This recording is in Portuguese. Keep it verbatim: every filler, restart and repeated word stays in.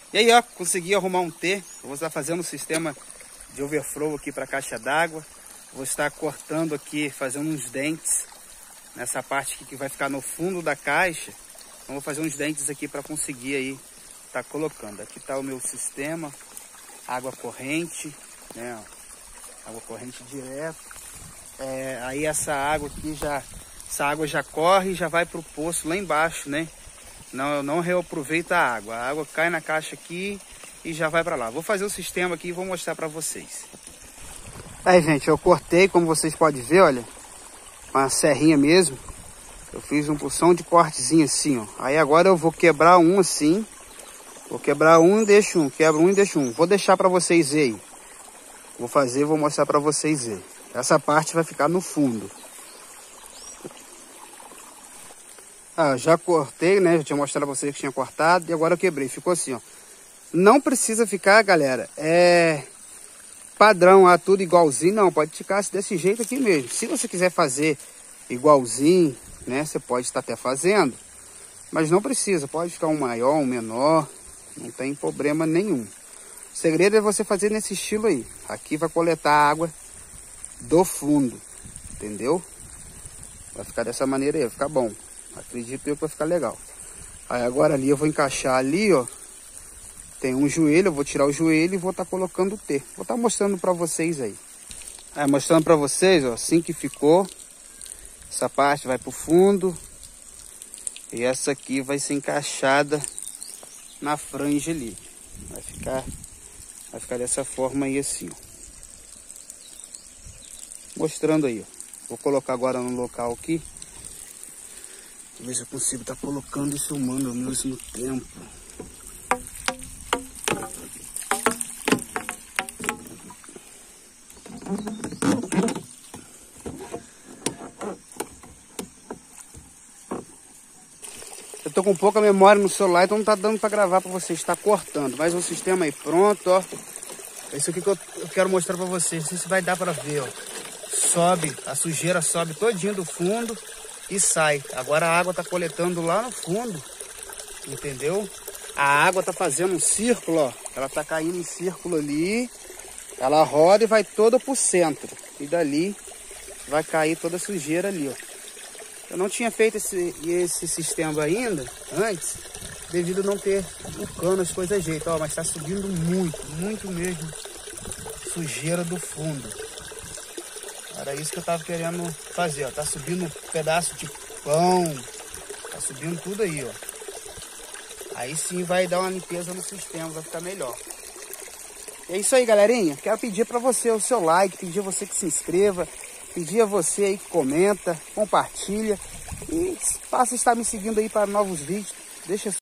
E aí, ó, consegui arrumar um T. Eu vou estar fazendo um sistema de overflow aqui para a caixa d'água. Vou estar cortando aqui, fazendo uns dentes nessa parte aqui que vai ficar no fundo da caixa. Então vou fazer uns dentes aqui para conseguir aí estar colocando. Aqui está o meu sistema, água corrente, né? Água corrente direto. É, aí essa água aqui já, essa água já corre e já vai para o poço lá embaixo, né? Não, eu não reaproveito a água. A água cai na caixa aqui e já vai para lá. Vou fazer o sistema aqui e vou mostrar para vocês. Aí, gente, eu cortei, como vocês podem ver, olha, com a serrinha mesmo. Eu fiz um porção de cortezinho assim, ó. Aí agora eu vou quebrar um assim. Vou quebrar um e deixo um. Quebro um e deixo um. Vou deixar para vocês verem. Vou fazer, vou mostrar para vocês verem. Essa parte vai ficar no fundo. Ah, já cortei, né? Já tinha mostrado pra vocês que tinha cortado. E agora eu quebrei. Ficou assim, ó. Não precisa ficar, galera, é padrão, ah, tudo igualzinho. Não, pode ficar desse jeito aqui mesmo. Se você quiser fazer igualzinho, né? Você pode estar até fazendo. Mas não precisa. Pode ficar um maior, um menor. Não tem problema nenhum. O segredo é você fazer nesse estilo aí. Aqui vai coletar a água do fundo. Entendeu? Vai ficar dessa maneira aí. Vai ficar bom. Acredito eu que vai ficar legal. Aí agora ali eu vou encaixar ali, ó. Tem um joelho, eu vou tirar o joelho e vou estar tá colocando o T. Vou estar tá mostrando para vocês aí. Aí mostrando para vocês, ó, assim que ficou. Essa parte vai pro fundo. E essa aqui vai ser encaixada na franja ali. Vai ficar, vai ficar dessa forma aí assim, ó. Mostrando aí, ó. Vou colocar agora no local aqui. Ver se eu consigo estar tá colocando e filmando ao mesmo tempo. Eu tô com pouca memória no celular, então não tá dando para gravar para vocês. Está cortando, mas o sistema aí pronto, ó. Isso aqui que eu, eu quero mostrar para vocês. Não sei se vai dar para ver, ó. Sobe, a sujeira sobe todinho do fundo e sai. Agora a água tá coletando lá no fundo, entendeu? A água tá fazendo um círculo, ó. Ela tá caindo em círculo ali. Ela roda e vai toda pro centro. E dali vai cair toda a sujeira ali, ó. Eu não tinha feito esse, esse sistema ainda, antes, devido a não ter o cano, as coisas jeito, ó. Mas tá subindo muito, muito mesmo sujeira do fundo. Era isso que eu tava querendo fazer, ó. Tá subindo um pedaço de pão. Tá subindo tudo aí, ó. Aí sim vai dar uma limpeza no sistema, vai ficar melhor. É isso aí, galerinha. Quero pedir para você o seu like, pedir a você que se inscreva, pedir a você aí que comenta, compartilha e passa a estar me seguindo aí para novos vídeos. Deixa